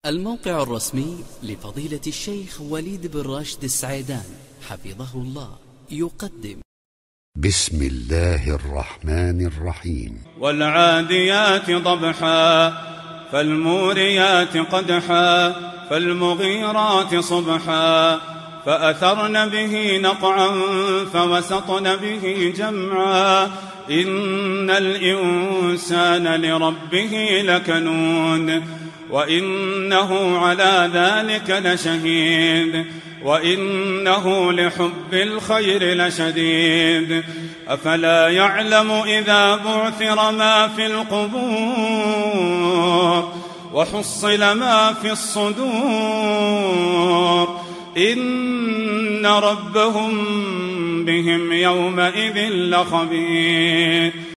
الموقع الرسمي لفضيلة الشيخ وليد بن راشد السعيدان حفظه الله يقدم. بسم الله الرحمن الرحيم. والعاديات ضبحا فالموريات قدحا فالمغيرات صبحا فأثرن به نقعا فوسطن به جمعا إن الإنسان لربه لكنود وإنه على ذلك لشهيد وإنه لحب الخير لشديد أفلا يعلم إذا بعثر ما في القبور وحصل ما في الصدور إن ربهم بهم يومئذ لخبير.